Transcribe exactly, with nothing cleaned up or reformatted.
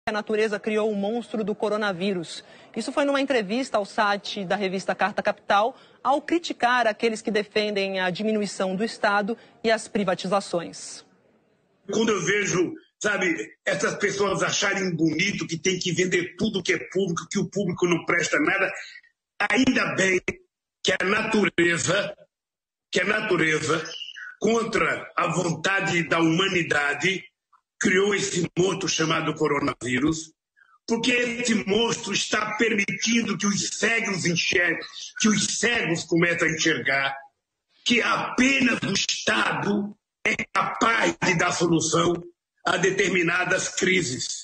A natureza criou o monstro do coronavírus. Isso foi numa entrevista ao site da revista Carta Capital, ao criticar aqueles que defendem a diminuição do Estado e as privatizações. Quando eu vejo, sabe, essas pessoas acharem bonito que tem que vender tudo que é público, que o público não presta nada, ainda bem que a natureza, que a natureza, contra a vontade da humanidade, criou esse monstro chamado coronavírus, porque esse monstro está permitindo que os cegos enxerguem, que os cegos comecem a enxergar que apenas o Estado é capaz de dar solução a determinadas crises.